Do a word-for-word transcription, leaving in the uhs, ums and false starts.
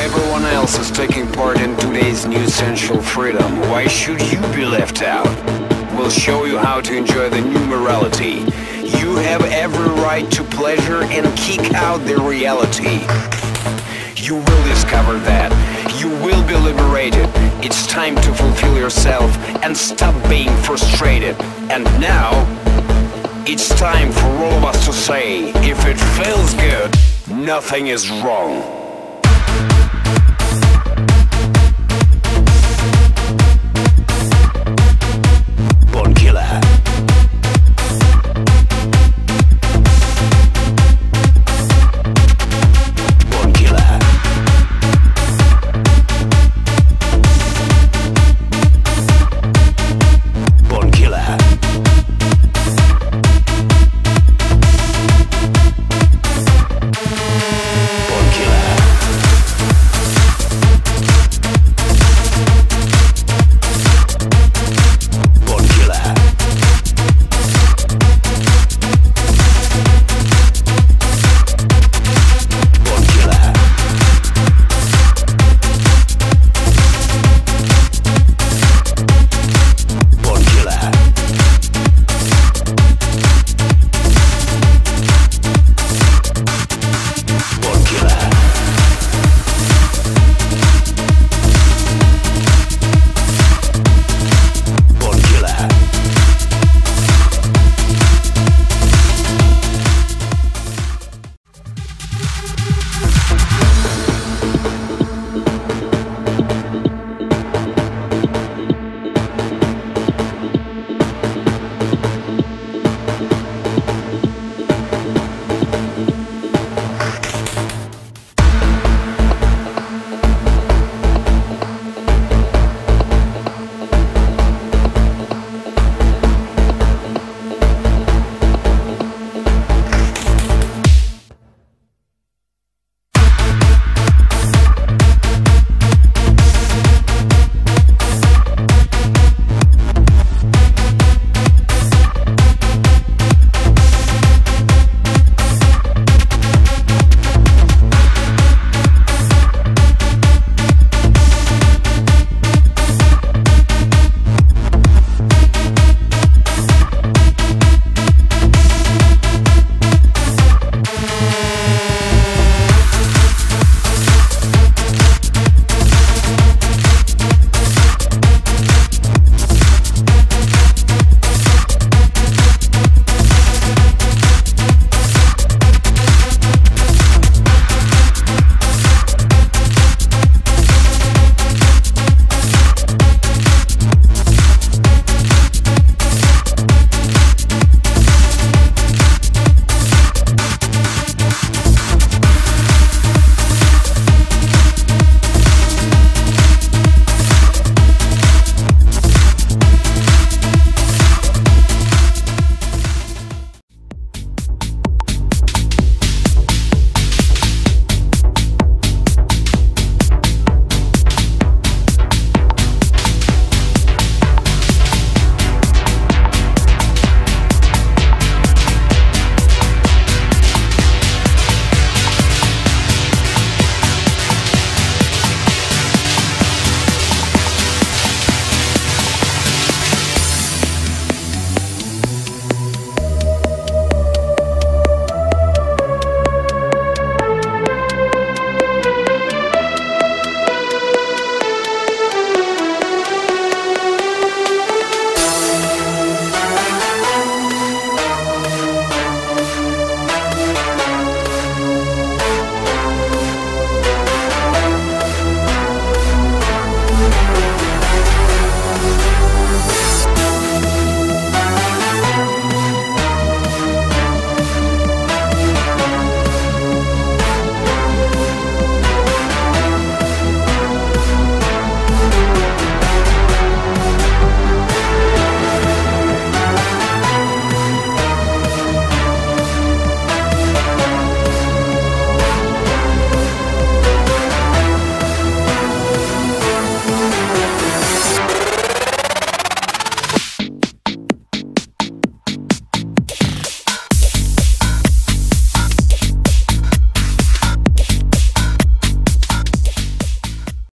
everyone else is taking part in today's new essential freedom, why should you be left out? We'll show you how to enjoy the new morality. You have every right to pleasure and kick out the reality. You will discover that. You will be liberated. It's time to fulfill yourself and stop being frustrated. And now, it's time for all of us to say, if it feels good, nothing is wrong.